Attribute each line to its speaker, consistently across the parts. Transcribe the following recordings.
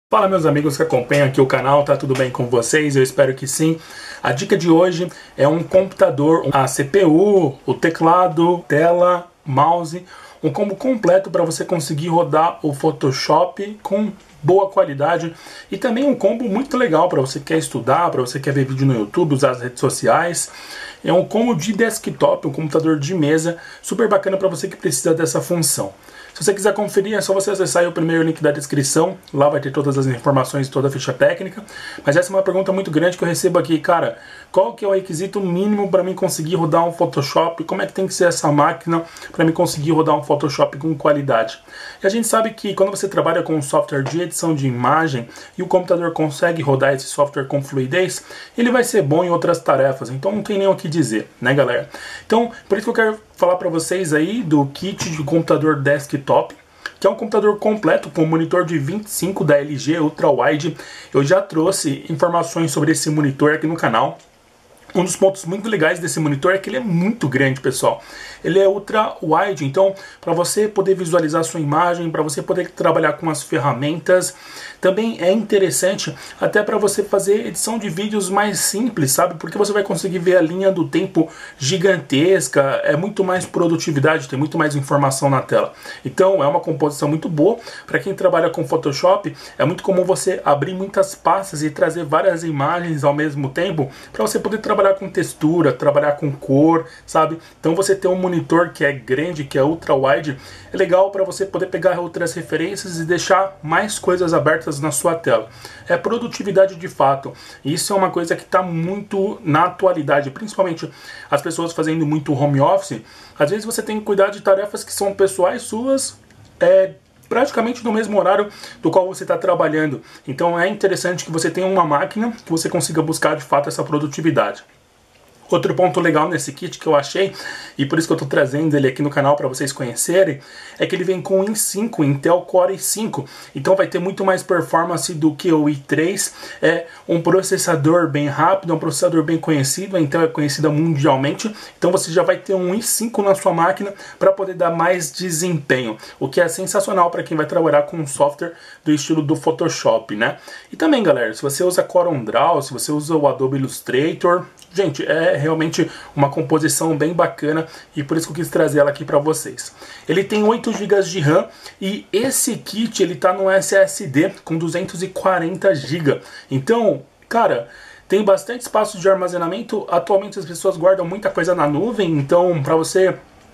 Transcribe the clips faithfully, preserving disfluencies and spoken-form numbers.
Speaker 1: Fala meus amigos que acompanham aqui o canal, tá tudo bem com vocês? Eu espero que sim. A dica de hoje é um computador, a C P U, o teclado, tela, mouse, um combo completo para você conseguir rodar o Photoshop com boa qualidade e também um combo muito legal para você que quer estudar, para você que quer ver vídeo no YouTube, usar as redes sociais. É um combo de desktop, um computador de mesa, super bacana para você que precisa dessa função. Se você quiser conferir, é só você acessar aí o primeiro link da descrição, lá vai ter todas as informações, toda a ficha técnica. Mas essa é uma pergunta muito grande que eu recebo aqui, cara, qual que é o requisito mínimo para mim conseguir rodar um Photoshop? Como é que tem que ser essa máquina para mim conseguir rodar um Photoshop com qualidade? E a gente sabe que quando você trabalha com um software de edição de imagem e o computador consegue rodar esse software com fluidez, ele vai ser bom em outras tarefas, então não tem nem o que dizer, né galera? Então, por isso que eu quero falar para vocês aí do kit de computador desktop, que é um computador completo com monitor de vinte e cinco da L G Ultra Wide. Eu já trouxe informações sobre esse monitor aqui no canal. Um dos pontos muito legais desse monitor é que ele é muito grande, pessoal. Ele é ultra wide, então para você poder visualizar a sua imagem, para você poder trabalhar com as ferramentas, também é interessante até para você fazer edição de vídeos mais simples, sabe? Porque você vai conseguir ver a linha do tempo gigantesca, é muito mais produtividade, tem muito mais informação na tela. Então é uma composição muito boa. Para quem trabalha com Photoshop, é muito comum você abrir muitas pastas e trazer várias imagens ao mesmo tempo, para você poder trabalhar trabalhar com textura, trabalhar com cor, sabe? Então você ter um monitor que é grande, que é ultra wide, é legal para você poder pegar outras referências e deixar mais coisas abertas na sua tela. É produtividade de fato. Isso é uma coisa que está muito na atualidade, principalmente as pessoas fazendo muito home office. Às vezes você tem que cuidar de tarefas que são pessoais suas, é, praticamente no mesmo horário do qual você está trabalhando. Então é interessante que você tenha uma máquina que você consiga buscar de fato essa produtividade. Outro ponto legal nesse kit que eu achei, e por isso que eu estou trazendo ele aqui no canal para vocês conhecerem, é que ele vem com o i cinco, Intel Core i cinco. Então vai ter muito mais performance do que o i três. É um processador bem rápido, é um processador bem conhecido, a Intel é conhecida mundialmente. Então você já vai ter um i cinco na sua máquina para poder dar mais desempenho, o que é sensacional para quem vai trabalhar com um software do estilo do Photoshop, né? E também, galera, se você usa CorelDRAW, se você usa o Adobe Illustrator, gente, é realmente uma composição bem bacana e por isso que eu quis trazer ela aqui para vocês. Ele tem oito gigas de RAM e esse kit ele tá no S S D com duzentos e quarenta gigas. Então, cara, tem bastante espaço de armazenamento. Atualmente as pessoas guardam muita coisa na nuvem, então para você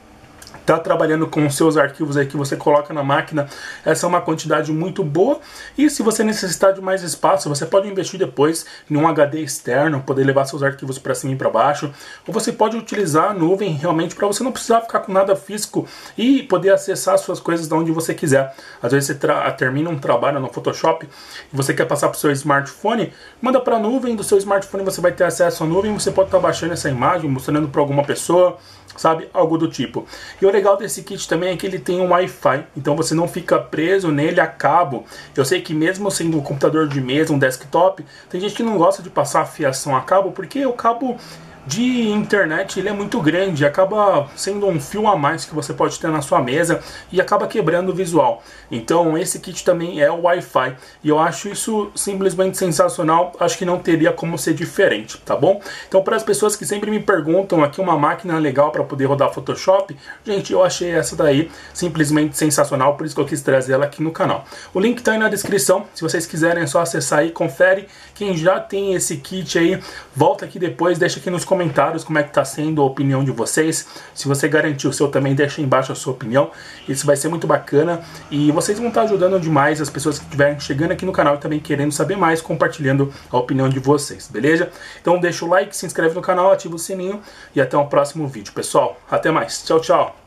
Speaker 1: tá trabalhando com os seus arquivos aí que você coloca na máquina, essa é uma quantidade muito boa. E se você necessitar de mais espaço, você pode investir depois em um H D externo, poder levar seus arquivos para cima e para baixo, ou você pode utilizar a nuvem realmente para você não precisar ficar com nada físico e poder acessar suas coisas de onde você quiser. Às vezes você termina um trabalho no Photoshop e você quer passar para o seu smartphone, manda para a nuvem, do seu smartphone você vai ter acesso à nuvem, você pode estar baixando essa imagem, mostrando para alguma pessoa, sabe, algo do tipo. E o legal desse kit também é que ele tem um Wi-Fi, então você não fica preso nele a cabo. Eu sei que mesmo sendo um computador de mesa, um desktop, tem gente que não gosta de passar a fiação a cabo, porque o cabo de internet ele é muito grande, acaba sendo um fio a mais que você pode ter na sua mesa e acaba quebrando o visual. Então esse kit também é o Wi-Fi e eu acho isso simplesmente sensacional, acho que não teria como ser diferente, tá bom? Então para as pessoas que sempre me perguntam aqui uma máquina legal para poder rodar Photoshop, gente, eu achei essa daí simplesmente sensacional, por isso que eu quis trazer ela aqui no canal. O link tá aí na descrição, se vocês quiserem é só acessar aí, confere. Quem já tem esse kit aí, volta aqui depois, deixa aqui nos comentários comentários como é que está sendo a opinião de vocês. Se você garantiu o seu também, deixa aí embaixo a sua opinião. Isso vai ser muito bacana e vocês vão estar ajudando demais as pessoas que estiverem chegando aqui no canal e também querendo saber mais, compartilhando a opinião de vocês, beleza? Então deixa o like, se inscreve no canal, ativa o sininho e até o próximo vídeo, pessoal. Até mais. Tchau, tchau.